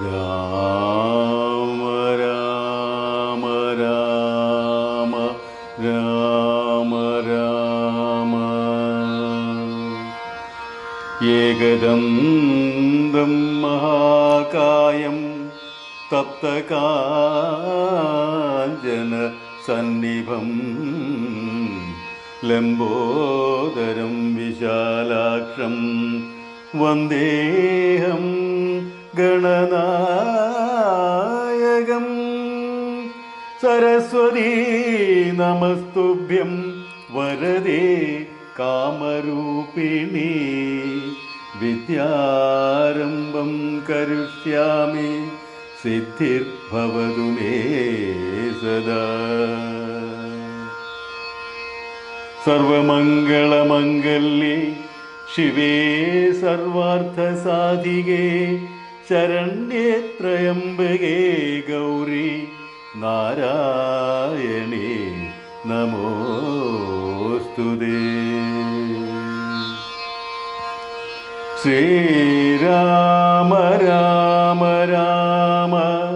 രാമ രാമ രാമ രാമ രാമ ഏകദന്തം മഹാകായം തപ്തകാഞ്ചന സന്നിഭം ലംബോദരം വിശാലാക്ഷം വന്ദേഹം ഗണനായകം. സരസ്വതീ നമസ്തുഭ്യം വരദേ കാമരൂപിണി. വിദ്യാരംഭം കരിഷ്യാമി സിദ്ധിർഭവതു മേ സദാ. സർവമംഗളമംഗല്യേ ശിവേ സർവാർത്ഥസാധികേ ശരണ്യേ ത്രയംബകേ ഗൗരി നാരായണീ നമോസ്തുതേ. ശ്രീരാമ രാമ രാമ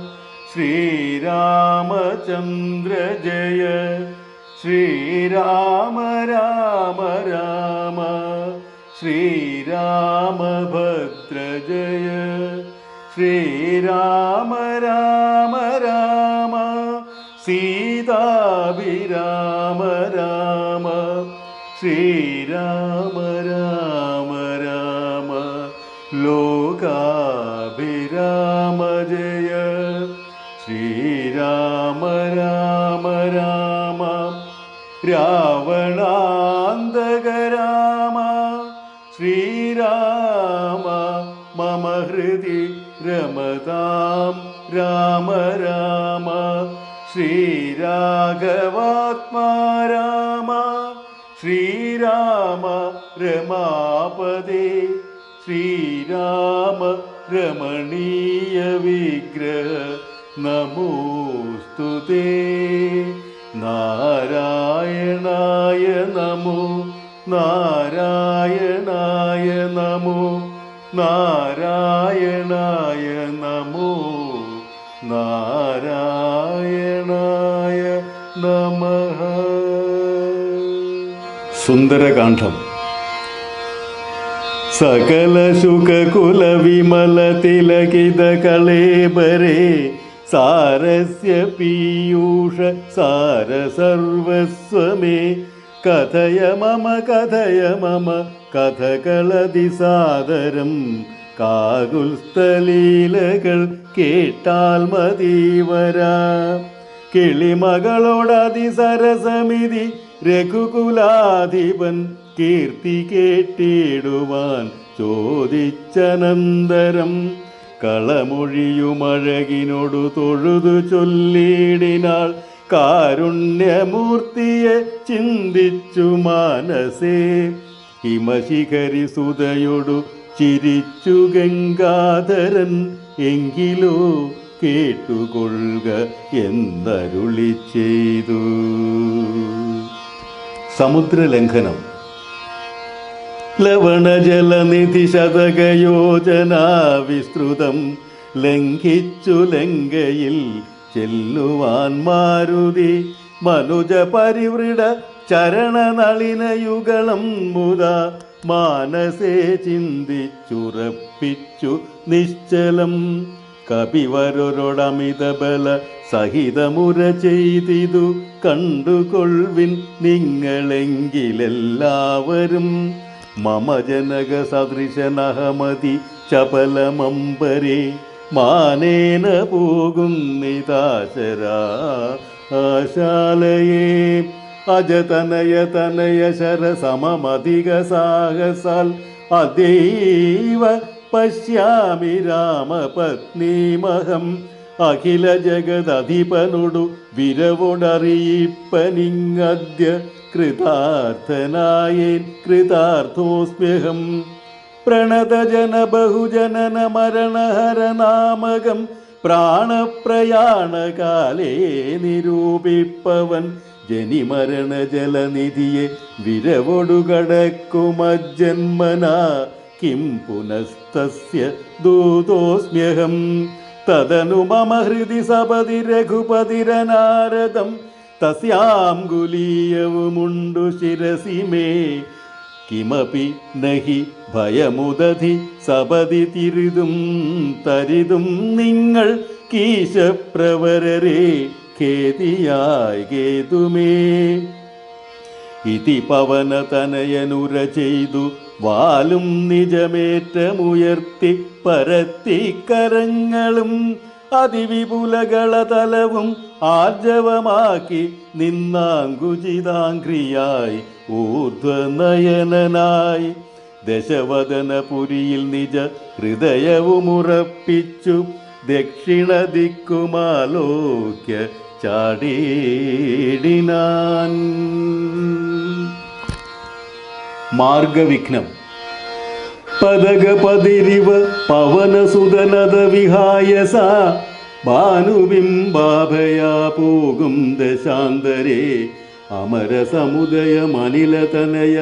ശ്രീരാമചന്ദ്ര ജയ. ശ്രീരാമ രാമ രാമ ശ്രീരാമഭദ്ര ജയ. ശ്രീരാമ രാമ രാമ സീതാഭിരാമ രാമ. ശ്രീരാമ രാമ രാമ ലോകാഭിരാമ ജയ. ശ്രീരാമ രാമ രാമ രാവണാന്തക രാമ. ശ്രീരാമ മമ ഹൃദി രമതാം രാമ രാമ. ശ്രീരാഘവാത്മാ രാമ. ശ്രീരാമ രമാപദേ. ശ്രീരാമ രമണീയ വിഗ്രഹ നമോസ്തുതേ. നാരായണായ നമോ നാരായണായ നമോ നാരായണായ നമോ നാരായണായ നമഃ. സുന്ദരകാന്ഡം. സകല ശുകകുല വിമല തിലകിത കളേബരേ സാരസ്യ പീയൂഷ സാര സർവസ്വമേ. കഥയ മമ കഥകളതിസാദരം. കാകുൽസ്ഥലീലകൾ കേട്ടാൽ മതീവരാ. കിളിമകളോടതിസരസമിതി രഘുകുലാധിപൻ കീർത്തി കേട്ടിടുവാൻ ചോദിച്ചനന്തരം. കളമൊഴിയുമഴകിനോടു തൊഴുതു ചൊല്ലിടിനാൾ. കാരുണ്യമൂർത്തിയെ ചിന്തിച്ചു മാനസേ. ഹിമശിഖരി സുതയൊടു ചിരിച്ചു ഗംഗാധരൻ. എങ്കിലോ കേട്ടുകൊള്ളുക എന്നരുളി ചെയ്തു. സമുദ്രലംഘനം. ലവണജലനിധി ശതകയോജനാ വിസ്തൃതം ലംഘിച്ചു ലങ്കയിൽ ചെല്ലുവാൻ മാരുതി. മനുജ പരിവൃഢ ചരണനളിനയുഗളം മുതാ മാനസേ ചിന്തിച്ചുറപ്പിച്ചു നിശ്ചലം. കപിവരൊരൊടമിത ബല സഹിതമുര ചെയ്തിതു കണ്ടുകൊൾവിൻ നിങ്ങളെങ്കിലെല്ലാവരും. മമ ജനക സദൃശനഹമതി ചപലമമ്പരേ മാനേന പോകുന്നിതാശരാശാലയേ. അജതനയ തനയ ശരസമധിക സാഹസാൽ അദൈവ പശ്യാമി രാമപത്നീമഹം. അഖില ജഗദധിപനൊടു വിരവൊടറിയിപ്പനിങ്ങദ്യ കൃതാർത്ഥനായേൻ കൃതാർത്ഥോസ്മ്യഹം. പ്രണതജന ബഹുജനന മരണഹരനാമകം പ്രാണപ്രയാണകാലേ നിരൂപിപ്പവൻ. ജനിമരണ ജലനിധിയെ വിരവൊടുകടക്കുമജ്ജന്മന കിം പുനസ്തസ്യ ദൂതോസ്മ്യഹം. തദനു മമ ഹൃദി സപതി രഘുപതിരനാരദം തസ്യാം ഗുലീയവുമുണ്ടു ശിരസി മേ കിമപി നഹി ഭയമുദധി സപതി തിരിതും തരിതും നിങ്ങൾ കീശപ്രവരരെ ഖേദിയായി കേതുമേ. ഇതി പവനതനയനുര ചെയ്തു വാലും നിജമേറ്റമുയർത്തി പരത്തി കരങ്ങളും അതിവിപുലകളതലവും ആർജവമാക്കി നിന്നാങ്കുചിതാംഘ്രിയായി ഊർധ്വനയനായി ദശവദനപുരിയിൽ നിജ ഹൃദയവുമുറപ്പിച്ചു ദക്ഷിണ ദിക്കുമാലോക്യ ചാടീടിനാൻ. മാർഗവിഘ്നം. പദകപതിരിവ പവനസുതനത വിഹായസ ഭാനുബിംബാഭയാ പോകും ദശാന്തരേ അമരസമുദയമനിലതനയ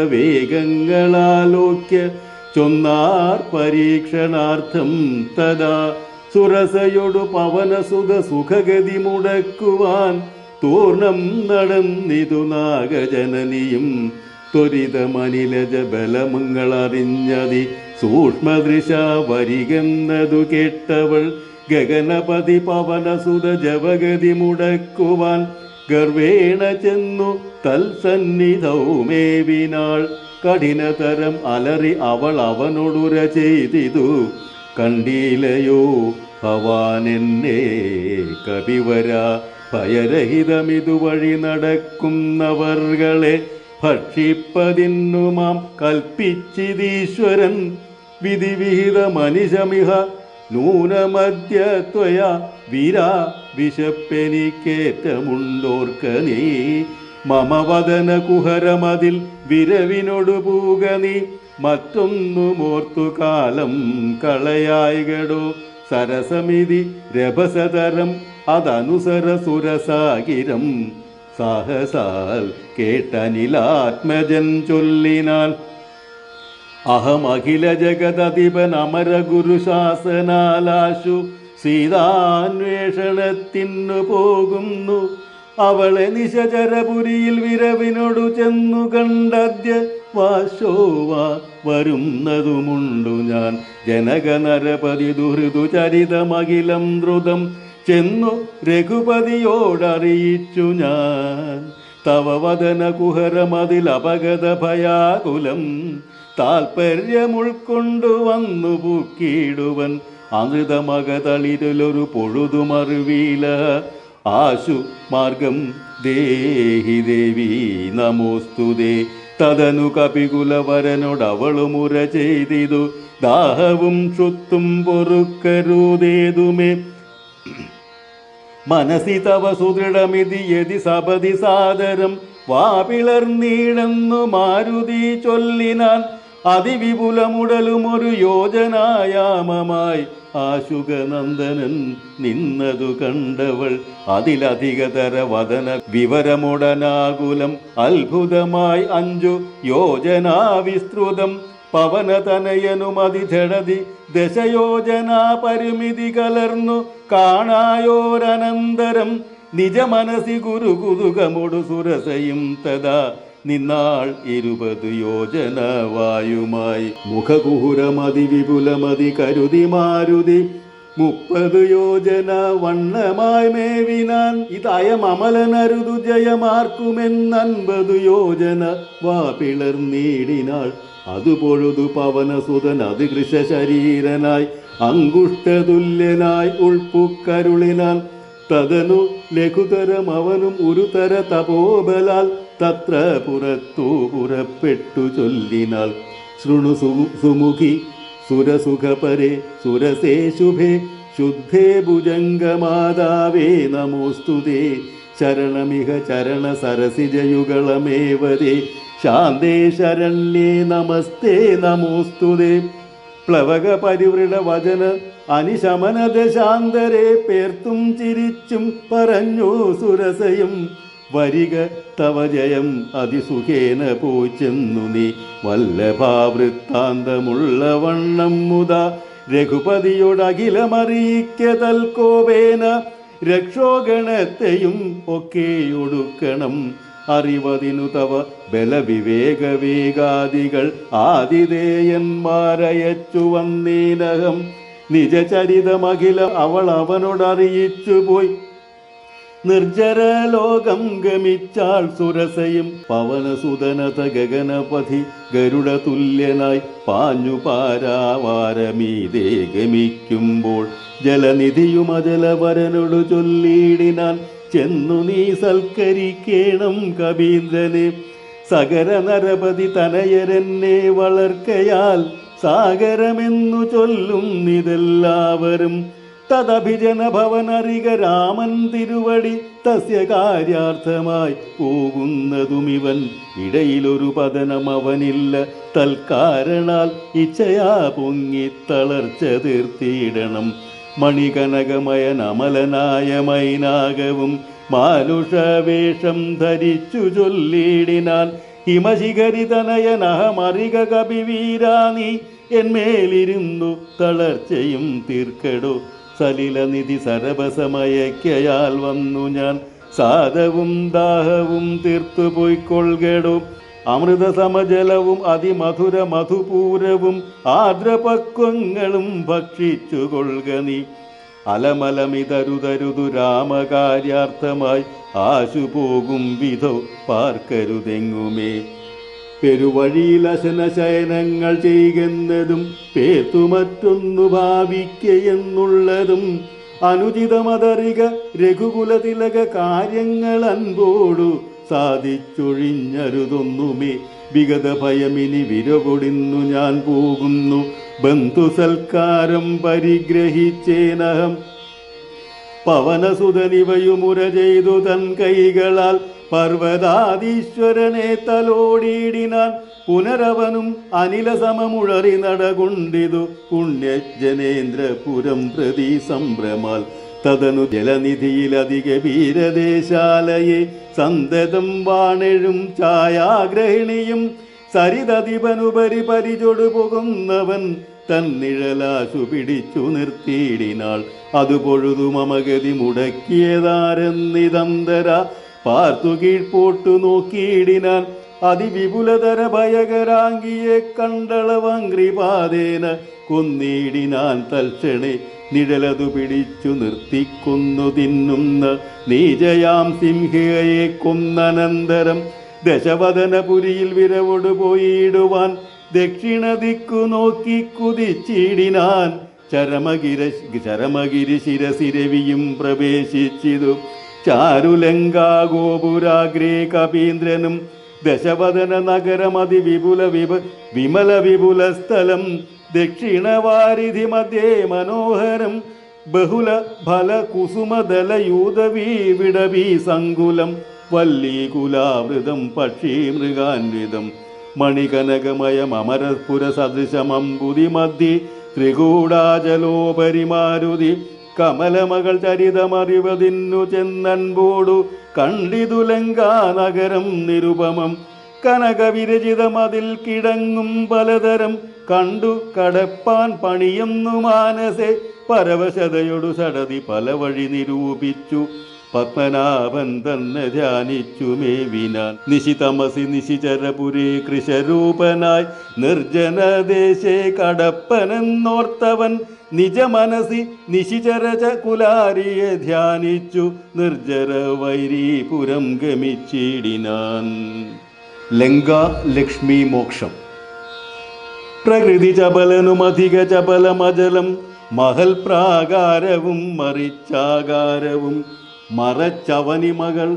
ബലവേഗങ്ങളാലോക്യ ചൊന്നാർ പരീക്ഷണാർത്ഥം തഥാ സുരസയൊടു പവനസുത സുഖഗതി മുടക്കുവാൻ തൂർണം നടന്നിതു നാഗജനനിയും ത്വരിതമനിലജ ബലമങ്ങളറിഞ്ഞതി സൂക്ഷ്മദൃശ വരികെന്നതു കേട്ടവൾ ഗഗനപതി പവനസുത ജവഗതി മുടക്കുവാൻ ഗർവേണ ചെന്നു തൽസന്നിധൗമേവിനാൾ. കഠിനതരം അലറി അവൾ അവനോടുര ചെയ്തിതു കണ്ടീലയോ ഭവാനെന്നെ കവിവര ഭയരഹിതമിതുവഴി നടക്കുന്നവർകളെ ഭക്ഷിപ്പതിന്നു മാം കൽപ്പിച്ചിതീശ്വരൻ വിധിവിഹിത മനിഷമിഹ നൂനമദ്യത്വയ വീരാ വിശപ്പെനിക്കേറ്റമുണ്ടോർക്ക നീ മമ വദന കുഹരമതിൽ വിരവിനൊടു പൂക നീ മറ്റൊന്നുമോർത്തു കാലം കളയായികടോ സരസമിതി രഭസതരം അതനുസര സുരസാഗിരം സാഹസാൽ കേട്ടനിലാത്മജൻ ചൊല്ലിനാൽ അഹമഖില ജഗദധിപൻ അമര ഗുരുശാസനാലാശു സീതാന്വേഷണത്തിനു പോകുന്നു. അവളെ നിശചരപുരിയിൽ വിരവിനോടു ചെന്നു കണ്ടദ്യ വാശോവാ വരുന്നതുമുണ്ടു ഞാൻ ജനകനരപതി ദുഹൃദു ചരിതമഖിലം ദ്രുതം ചെന്നു രഘുപതിയോടറിയിച്ചു ഞാൻ തവ വദന കുഹരമതിൽ അപഗത ഭയാകുലം താൽപര്യമുൾക്കൊണ്ടു വന്നു പൂക്കിയിടുവൻ അമൃതമകതളിരിലൊരു പൊഴുതുമറിവീല ആശു മാർഗം ദേഹി ദേവി നമോസ്തുതേ. തദനു കപികുലവരനോടവളുമുര ചെയ്തിതു ദാഹവും ക്ഷുത്തും പൊറുക്കരുതേതുമേ മനസി തവ സുദൃഢമിതി യതി സപതി സാദരം വാപിളർന്നീടെന്നു മാരുതി ചൊല്ലിനാൻ അതിവിപുലമുടലുമൊരു യോജനായാമമായി ആശുകനന്ദനൻ നിന്നതു കണ്ടവൾ അതിലധികതര വദന വിവരമുടനാകുലം അത്ഭുതമായി 5 യോജനാ വിസ്തൃതം പവനതനയനുമതി ജഡതി ദശയോജനാ പരിമിതി കലർന്നു കാണായോരനന്തരം നിജമനസി ഗുരുകുതുകമൊടു സുരസയും തഥാ നിന്നാൾ 20 യോജന വായുമായി മുഖകുഹുരമതി വിപുലമതി കരുതി മാരുതി 30 യോജന വണ്ണമായി മേവിനാൻ ഇതയമലനരുതു ജയമാർക്കുമെന്ന് 50 യോജന വാപിളർന്നീടിനാൾ അതുപൊഴുതു പവനസുതൻ അതികൃശ ശരീരനായി അങ്കുഷ്ടതുല്യനായി ഉൾപ്പുക്കരുളിനാൻ തദനു ലഘുതരം അവനും ഒരുതര തപോബലാൽ തത്ര പുറത്തു പുറപ്പെട്ടു ചൊല്ലിനാൾ ശൃണു സുമുഖി സുരസുഖപരേ സുരസേ ശുഭേ ശുദ്ധേ ഭുജംഗമാതാവേ നമോസ്തുതേ ശരണമിഹ ചരണ സരസിജയുഗളമേവതേ ശാന്തേ ശരണ്യേ നമസ്തേ നമോസ്തുതേ പ്ലവക പരിവൃഢ വചന അനിശമന ദശാന്തരെ പേർത്തും ചിരിച്ചും പറഞ്ഞു സുരസയും വരിക തവ ജയം അതിസുഖേന പോയി ചെന്നു നീ വല്ലഭാവൃത്താന്തമുള്ള വണ്ണം മുത രഘുപതിയോടഖിലമറിയിക്ക തൽക്കോപേന രക്ഷോഗണത്തെയും ഒക്കെ ഒടുക്കണം. അറിവതിനു തവ ബലവിവേകവേഗാദികൾ ആതിഥേയന്മാരയച്ചു വന്നീനഹം. നിജചരിതമഖില അവൾ അവനോടറിയിച്ചുപോയി. നിർജ്ജരലോകം ഗമിച്ചാൾ സുരസയും പവനസുതനത ഗഗനപഥി ഗരുഡ തുല്യനായി പാഞ്ഞു പാരാവാരമീതേ ഗമിക്കുമ്പോൾ ജലനിധിയുമജലവരനോടു ചൊല്ലിയിടിനാൻ. ചെന്നു നീ സൽക്കരിക്കേണം കവീന്ദ്രനെ. സകര നരപതി തനയരെന്നെ വളർക്കയാൽ സാഗരമെന്നു ചൊല്ലുന്നിതെല്ലാവരും. തദഭിജന ഭവനറിക രാമൻ തിരുവടി തസ്യ കാര്യാർത്ഥമായി പോകുന്നതുമിവൻ. ഇടയിലൊരു പതനം അവനില്ല തൽക്കാരണാൽ ഇച്ഛയാ പൊങ്ങി തളർച്ച തീർത്തിയിടണം. മണികനകമയൻ അമലനായ മൈനാകവും മാനുഷവേഷം ധരിച്ചു ചൊല്ലിയിടിനാൻ. ഹിമശിഖരിതനയനഹമറിക കപിവീരാ നീ എന്മേലിരുന്നു തളർച്ചയും തീർക്കടോ. സലിലനിധി സരഭസമയക്കയാൽ വന്നു ഞാൻ സാധവും ദാഹവും തീർത്തു പോയിക്കൊള്ളുകടോ. അമൃതസമജലവും അതിമധുര മധുപൂരവും ആർദ്രപക്വങ്ങളും ഭക്ഷിച്ചു കൊള്ളുക നീ. അലമലമിതരുതരുതു രാമകാര്യാർത്ഥമായി ആശു പോകും വിധോ പാർക്കരുതെങ്ങുമേ. പെരുവഴിയിൽ അശനശയനങ്ങൾ ചെയ്യുന്നതും പേർത്തു മറ്റൊന്നു ഭാവിക്കയെന്നുള്ളതും അനുചിതമതറിക രഘുകുലതിലക കാര്യങ്ങൾ അൻപോടു സാധിച്ചൊഴിഞ്ഞരുതൊന്നുമേ. വിഗത ഭയമിനി വിരകൊടിന്നു ഞാൻ പോകുന്നു. ബന്ധുസൽക്കാരം പരിഗ്രഹിച്ചേനഹം. പവനസുതനിവയുമുര ചെയ്തു തൻ കൈകളാൽ പർവ്വതാധീശ്വരനെ തലോടിയിടിനാൻ. പുനരവനും അനില സമമുഴറി നടകൊണ്ടിതു പുണ്യജനേന്ദ്രപുരം പ്രതി സംഭ്രമാൽ. തദനു ജലനിധിയിലധിക വീരദേശാലയെ സന്തതം വാണെഴും ഛായാഗ്രഹിണിയും സരിതധിപനുപരി പരിചൊടു പോകുന്നവൻ തന്നിഴലാശു പിടിച്ചു നിർത്തിയിടിനാൾ. അതു പൊഴുതു മമഗതി മുടക്കിയതാരെന്നിതന്തര പാർത്തു കീഴ്പോട്ടു നോക്കിയിടിനാൻ. അതിവിപുലതര ഭയകരാംഗിയെ കണ്ടളവങ്ക്രിപാതേന കൊന്നിടിനാൻ തൽക്ഷണേ. നിഴലതു പിടിച്ചു നിർത്തിക്കൊന്നു തിന്നുന്ന നീജയാം സിംഹയെ കൊന്നനന്തരം ദശവദനപുരിയിൽ വിരവോടു പോയിടുവാൻ ദക്ഷിണ ദിക്കു നോക്കി കുതിച്ചിടിനാൻ. ചരമഗിരി ശിരസിരവിയും പ്രവേശിച്ചിതു. ചാരുലങ്കാഗോപുരാഗ്രേ കപീന്ദ്രനും ദശവദന നഗരമതി വിമല വിപുല സ്ഥലം. ദക്ഷിണവാരിധി മധ്യേ മനോഹരം ബഹുല ഫല കുസുമദലയൂതവീ വിടവീ സങ്കുലം. വല്ലീകുലാവൃതം പക്ഷീ മൃഗാൻവിതം മണികനകമയം അമരപുര സദൃശമമ്പുതി മധ്യേ ത്രികൂടാചലോപരി മാരുതി. കമലമകൾ ചരിതമറിവതിന്നു ചെന്നൻപോടു കണ്ടിതു ലങ്കാനഗരം നിരുപമം. കനകവിരചിതമതിൽ കിടങ്ങും പലതരം കണ്ടു കടപ്പാൻ പണിയുന്നു മാനസെ. പരവശതയൊടു സടതി പല വഴി നിരൂപിച്ചു പത്മനാഭൻ തന്നെ ധ്യാനിച്ചു മേവിനാൻ. നിശിതമസി നിശിചരപുരേ കൃശരൂപനായി നിർജ്ജനദേശേ കടപ്പനെന്നോർത്തവൻ നിജമനസി നിശിചരച കുലാരിയെ ധ്യാനിച്ചു നിർജ്ജര വൈരീപുരം ഗമിച്ചിടിനാൻ. ലങ്കാ ലക്ഷ്മി മോക്ഷം. പ്രകൃതി ചപലനുമധിക ചപലമജലം മഹൽ പ്രാകാരവും മറിച്ചാകാരവും മറച്ചവനിമകൾ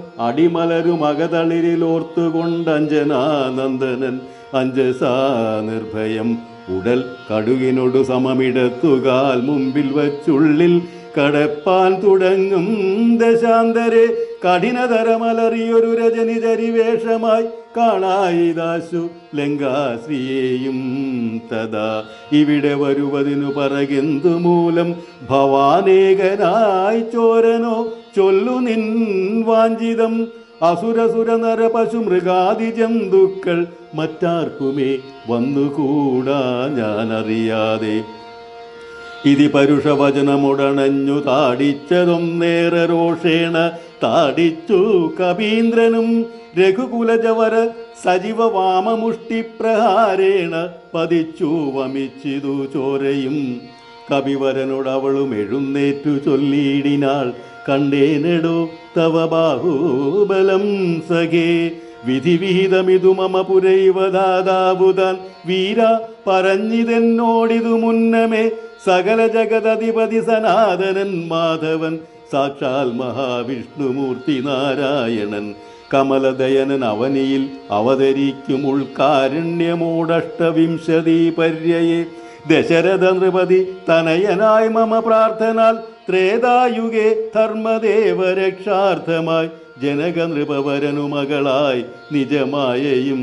അടിമലരുമകതളിരിലോർത്തുകൊണ്ടഞ്ജനാനന്ദനൻ അഞ്ജസാ നിർഭയം ഉടൽ കടുകിനോടു സമമിടത്തുകാൽ മുമ്പിൽ വച്ചുള്ളിൽ കടപ്പാൻ തുടങ്ങും ദശാന്തരെ. കഠിനതരമലറിയൊരു രജനി ചരിവേഷമായി കാണായിദാശു ലങ്കാശ്രീയേയും തഥാ. ഇവിടെ വരുവതിനു പറകെന്തു മൂലം ഭവാനേകനായി ചോരനോ ചൊല്ലു നിൻ വാഞ്ചിതം. അസുരസുര നര പശു മൃഗാദി ജന്തുക്കൾ മറ്റാർക്കുമേ വന്നുകൂടാ ഞാനറിയാതെ. ഇതി പരുഷവചനമുടണഞ്ഞു താടിച്ചതൊന്നേറെ രോഷേണ താടിച്ചു കപീന്ദ്രനും രഘുകുലജവര സജീവ വാമമുഷ്ടിപ്രഹാരേണ പതിച്ചു വമിച്ചിതു ചോരയും. കപിവരനോടവളും എഴുന്നേറ്റു ചൊല്ലിയിടിനാൾ, കണ്ടേനെടോ തവ ബാഹുബലം സഖേ, വിധിവിഹിതമിതു മമ പുരൈവ ദാതാവുതാൻ വീര പറഞ്ഞിതെന്നോടിതു മുന്നമേ. സകല ജഗദധിപതി സനാതനൻ മാധവൻ, സാക്ഷാൽ മഹാവിഷ്ണുമൂർത്തി നാരായണൻ, കമലദയനൻ അവനിയിൽ അവതരിക്കും ഉൾക്കാരുണ്യമോടഷ്ടവിംശതി പര്യയെ. ദശരഥ നൃപതി തനയനായി മമ പ്രാർത്ഥനാൽ ത്രേതായുഗേ ധർമ്മദേവ രക്ഷാർത്ഥമായി ജനക നൃപവരനു മകളായി നിജമായയും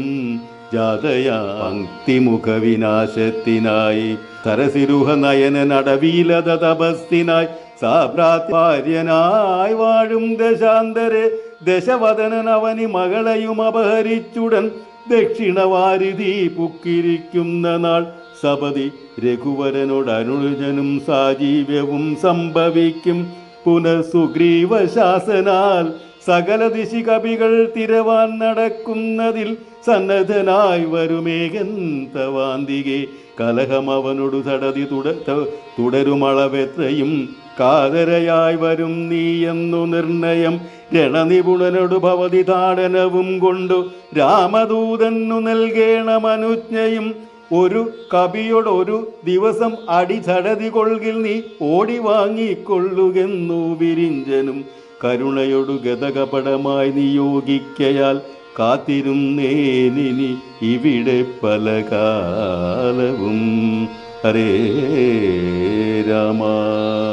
ജാതയാക്തിമുഖവിനാശത്തിനായി തരസിരുഹ നയനടവീലത തപസ്സിനായി സാഭ്രാത്യനായി വാഴും ദശാന്തരെ. ദശവദനൻ അവനി മകളെയും അപഹരിച്ചുടൻ ദക്ഷിണവാരിധി പുക്കിരിക്കുന്ന നാൾ സപതി രഘുവരനോടനുജനും സാജീവ്യവും സംഭവിക്കും. പുനഃസുഗ്രീവ ശാസനാൽ സകല ദിശി കവികൾ തിരവാൻ നടക്കുന്നതിൽ സന്നദ്ധനായി വരുമേകൻ തവാന്തികെ. കലഹം അവനോടു തടതി തുടരുമളവെത്രയും കാതരയായി വരും നീയെന്നു നിർണയം. രണനിപുണനോടു ഭവതി താടനവും കൊണ്ടു രാമദൂതന്നു നൽകേണമനുജ്ഞയും. ഒരു കവിയോടൊരു ദിവസം അടിചടതി കൊൾകിൽ നീ ഓടി വാങ്ങിക്കൊള്ളുകെന്നു വിരിഞ്ചനും. കരുണയൊടു ഗതകപടമായി നിയോഗിക്കയാൽ കാത്തിരുന്നേനിനി ഇവിടെ പല കാലവും. ഹരേ രാമ.